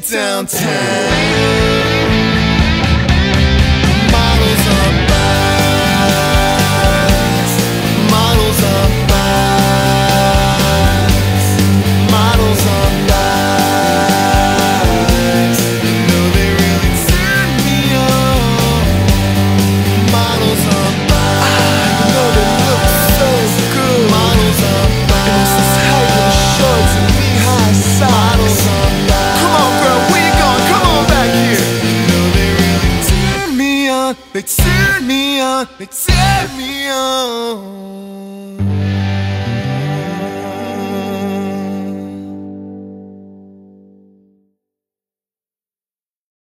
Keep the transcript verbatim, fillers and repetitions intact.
downtown. Models on bikes, models on bikes, models on bikes. You know they really turn me on. Models on bikes, you know they look so good. Models on bikes, and it's tight little shorts and knee-high socks. Models on bikes. Come on, girl, where you going? Come on back here. You know they really turn me on. They turn me on. They turn me on.